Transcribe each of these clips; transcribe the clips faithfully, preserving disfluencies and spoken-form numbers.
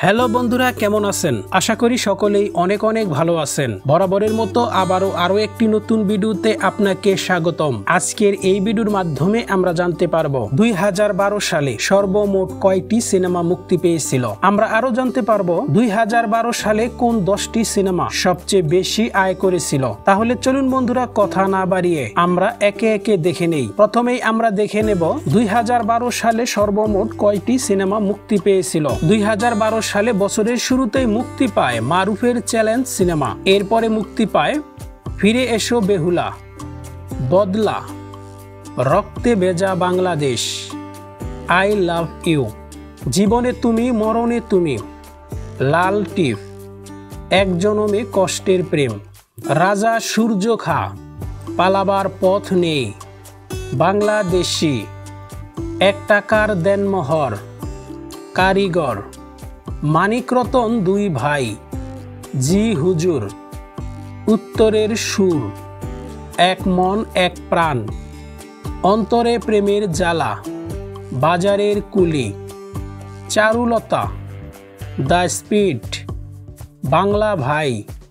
Hello বন্ধুরা, কেমন আছেন? আশা করি সকলেই অনেক অনেক ভালো আছেন। বরাবরের মতো আবারও আরো একটি নতুন ভিডিওতে আপনাকে স্বাগতম। আজকের এই ভিডিওর মাধ্যমে আমরা জানতে পারবো দুই হাজার বারো সালে সর্বমোট কয়টি সিনেমা মুক্তি পেয়েছিল। আমরা আরো জানতে পারবো দুই হাজার বারো সালে কোন দশটি সিনেমা সবচেয়ে বেশি আয় করেছিল। তাহলে চলুন বন্ধুরা, কথা না বাড়িয়ে আমরা একে একে দেখে নেই। প্রথমেই আমরা দেখে নেব দুই হাজার বারো সালে সর্বমোট কয়টি সিনেমা মুক্তি পেয়েছিল। দুই হাজার বারো সালে বছরের শুরুতেই মুক্তি পায় মারুফের চ্যালেঞ্জ সিনেমা। এরপরে মুক্তি পায় ফিরে এসো বেহুলা, বদলা, রক্তে ভেজা বাংলাদেশ, আই লাভ ইউ, জীবনে তুমি মরণে তুমি, লাল টিপ, এক জনমে কষ্টের প্রেম, রাজা সূর্য খা, পালাবার পথ নেই, বাংলাদেশি, এক টাকার দেনমোহর, কারিগর, মানিক রতন দুই ভাই, জি হুজুর, উত্তরের সুর, এক মন এক প্রাণ, অন্তরে প্রেমের জ্বালা, বাজারের কুলি, চারুলতা, দ্য স্পিড, বাংলা ভাই,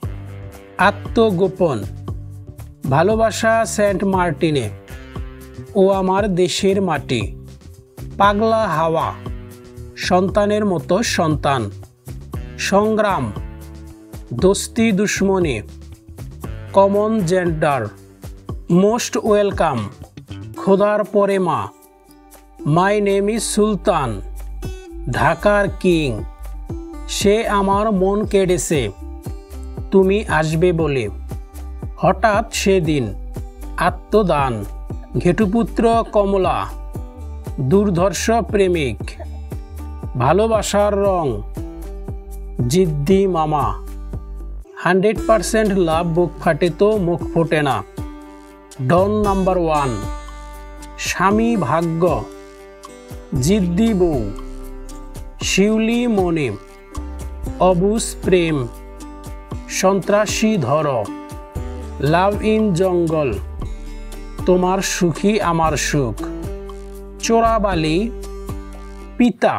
আত্মগোপন, ভালোবাসা সেন্ট মার্টিনে, ও আমার দেশের মাটি, পাগলা হাওয়া, সন্তানের মতো সন্তান, সংগ্রাম, দোস্তি দুশ্মনী, কমন জেন্ডার, মোস্ট ওয়েলকাম, খোদার পরে মা, মাই নেম ইজ সুলতান, ঢাকার কিং, সে আমার মন কেড়েছে, তুমি আসবে বলে, হঠাৎ সেদিন, আত্মদান, ঘেটুপুত্র কমলা, দুর্ধর্ষ প্রেমিক, ভালোবাসার রং, জিদ্দি মামা, হান্ড্রেড পার্সেন্ট লাভ বুক ফাটে তো মুখ ফোটে না, ডন নাম্বার ওয়ান, স্বামী ভাগ্য, জিদ্দি বউ, শিউলি মনে, অবুজ প্রেম, সন্ত্রাসী ধর, লাভ ইন জঙ্গল, তোমার সুখী আমার সুখ, চোরাবালি, পিতা,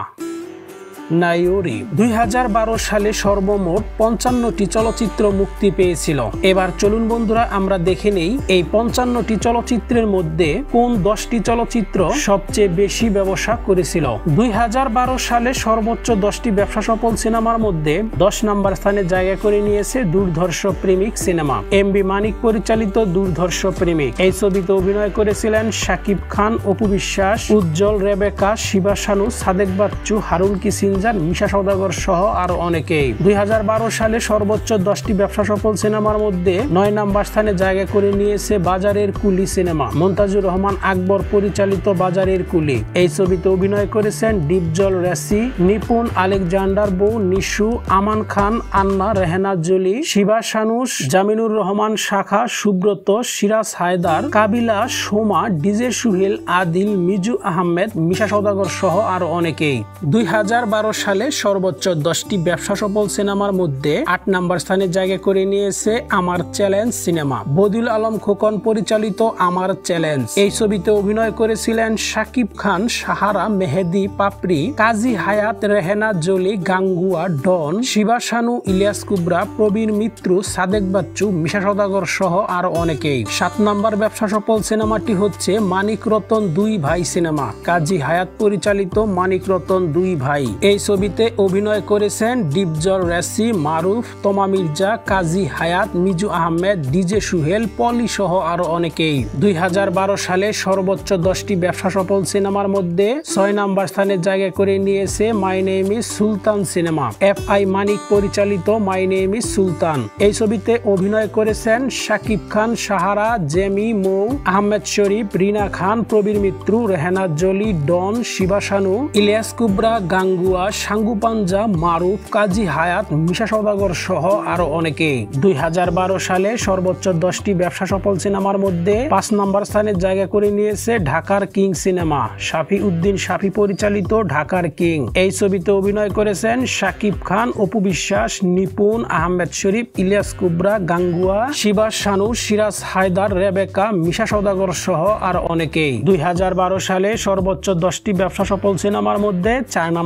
নাইওরি। দুই হাজার বারো সালে সর্বমোট পঞ্চান্নটি চলচ্চিত্র মুক্তি পেয়েছিল। এবার চলুন বন্ধুরা, আমরা দেখে নেই এই পঞ্চান্নটি চলচ্চিত্রের মধ্যে কোন দশটি চলচ্চিত্র সবচেয়ে বেশি ব্যবসা করেছিল। দুই হাজার বারো সালে সর্বোচ্চ দশটি ব্যবসা সফল সিনেমার মধ্যে দশ নম্বর স্থানে জায়গা করে নিয়েছে দুর্ধর্ষ প্রেমিক সিনেমা। এম বি মানিক পরিচালিত দুর্ধর্ষ প্রেমিক। এই ছবিতে অভিনয় করেছিলেন শাকিব খান, অপু বিশ্বাস, উজ্জ্বল, রেবেকা, শিবা শানু, সাদেক বাচ্চু, হারুন কিসিন, মিশা সওদাগর সহ আরো অনেকেই। দুই হাজার বারো সালে সর্বোচ্চ দশটি ব্যবসা সফল সিনেমার মধ্যে নয় নাম্বার স্থানে জায়গা করে নিয়েছে বাজারের কুলি সিনেমা। মন্তাজুর রহমান আকবর পরিচালিত বাজারের কুলি। এই ছবিতে অভিনয় করেছেন ডিপজল রেসি, নিপুণ, আলেকজান্ডার বউ, নিশু, আমান খান, আন্না, রেহেনা জলি, শিবা শানুস, জামিনুর রহমান শাখা, সুব্রত, সিরাজ হায়দার, কাবিলা, সোমা, ডিজে সুহেল, আদিল, মিজু আহমেদ, মিশা সওদাগর সহ আরো অনেকেই। দুই হাজার বারো সালে সর্বোচ্চ দশটি ব্যবসা সফল সিনেমার মধ্যে আট নাম্বার স্থানে জায়গা করে নিয়েছে আমার চ্যালেঞ্জ সিনেমা। বদিউল আলম খোকন পরিচালিত আমার চ্যালেঞ্জ। এই ছবিতে অভিনয় করেছিলেন শাকিব খান, সাহারা, মেহেদি, পাপড়ি, কাজী হায়াত, রেহেনা জলি, গাঙ্গুয়া, ডন, শিবা শানু, ইলিয়াস কুবরা, প্রবীর মিত্র, সাদেক বাচ্চু, মিশা সওদাগর সহ আরো অনেকেই। সাত নাম্বার ব্যবসা সফল সিনেমাটি হচ্ছে মানিক রতন দুই ভাই সিনেমা। কাজী হায়াত পরিচালিত মানিক রতন দুই ভাই। এই ছবিতে অভিনয় করেছেন ডিপজল রেসি, মারুফ, তমা মির্জা, কাজী হায়াত, মিজু আহমেদ, ডিজে সুহেল, পলি সহ আরো অনেকেই। দুই হাজার বারো সালে সর্বোচ্চ দশটি ব্যবসা সফল সিনেমার মধ্যে ছয় নাম্বার স্থানে জায়গা করে নিয়েছে মাই নেম ইজ সুলতান সিনেমা। এফ আই মানিক পরিচালিত মাই নেম ইজ সুলতান। এই ছবিতে অভিনয় করেছেন শাকিব খান, সাহারা, জেমি, মৌ, আহমেদ শরীফ, রিনা খান, প্রবীর মিত্র, রেহেনা জলি, ডন, শিবা শানু, ইলিয়াস কুবরা, গাঙ্গুয়া, সাঙ্গুপাঞ্জা, মারুফ, কাজী হায়াত, মিশা সওদাগর সহ আরো অনেকেই। দুই হাজার বারো সালে সর্বোচ্চ দশটি ব্যবসা সফল সিনেমার মধ্যে পাঁচ নম্বর স্থানে জায়গা করে নিয়েছে ঢাকার কিং সিনেমা। শাফি উদ্দিন শাফি পরিচালিত ঢাকার কিং। এই ছবিতে অভিনয় করেছেন শাকিব খান, অপু বিশ্বাস, নিপুণ, আহমেদ শরীফ, ইলিয়াস কুবরা, গাঙ্গুয়া, শিবা শানু, সিরাজ হায়দার, রেবেকা, মিশা সওদাগর সহ আর অনেকেই। দুই হাজার বারো সালে সর্বোচ্চ দশটি ব্যবসা সফল সিনেমার মধ্যে চার নম্বর স্থানে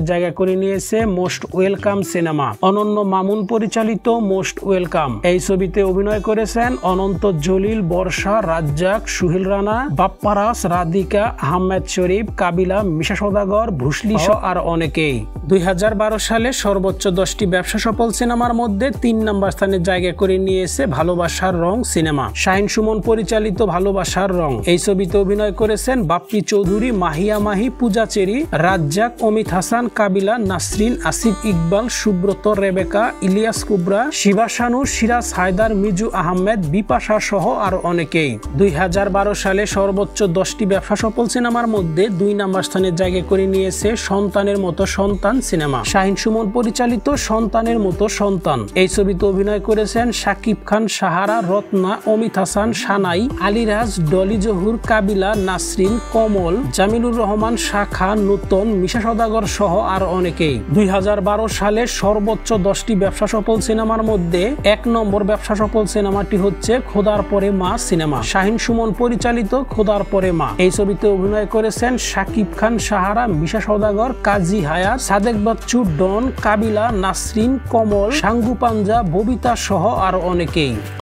জায়গা করে নিয়েছে মোস্ট ওয়েলকাম সিনেমা। অনন্য মামুন পরিচালিত মোস্ট ওয়েলকাম এই ছবিতে অভিনয় করেছেন অনন্ত জলিল, বর্ষা, রাজ্জাক, সুহেল রানা, বাপ্পারাজ, রাধিকা, আহমেদ শরীফ, কাবিলা, মিশা সওদাগর, ভুসলি সহ আর অনেকেই। দুই হাজার বারো সালে সর্বোচ্চ দশটি ব্যবসা সফল সিনেমার মধ্যে তিন নম্বর স্থানে জায়গা করে নিয়েছে ভালোবাসার রং সিনেমা। শাহিন সুমন পরিচালিত ভালোবাসার রং এই ছবিতে অভিনয় করেছেন বাপ্পি চৌধুরী, মাহিয়া মাহি, পূজা চেরি, রাজ্জাক, অমিত হাসান, কাবিলা, নাসরিন, আসিফ ইকবাল, সুব্রত, রেবেকা, ইলিয়াস কুবরা, শিবা শানু, সিরাজ হায়দার, মিজু আহমেদ, বিপাশা সহ আর অনেকেই। দুই হাজার বারো সালে সর্বোচ্চ দশটি ব্যবসা সফল সিনেমার মধ্যে দুই নম্বর স্থানে জায়গা করে নিয়েছে সন্তানের মতো সন্তান সিনেমা। শাহিন সুমন পরিচালিত সন্তানের মতো সন্তান এই ছবিতে অভিনয় করেছেন শাকিব খান, সাহারা, রত্না, অমিত হাসান, সানাই, আলিরাজ, ডলি জহুর, কাবিলা, নাসরিন, কমল, জামিলুর রহমান, শাখা, নূতন, মিশা সওদাগর সহ আর অনেকেই। দুই হাজার বারো সালে সর্বোচ্চ দশটি ব্যবসা সফল সিনেমার মধ্যে এক নম্বর ব্যবসা সফল সিনেমাটি হচ্ছে খোদার পরে মা সিনেমা। শাহিন সুমন পরিচালিত খোদার পরে মা এই ছবিতে অভিনয় করেছেন শাকিব খান, সাহারা, মিশা সওদাগর, কাজী হায়াত, সাদেক বাচ্চু, ডন, কাবিলা, নাসরিন, কমল, সাঙ্গু পাঞ্জা, ববিতা সহ আর অনেকেই।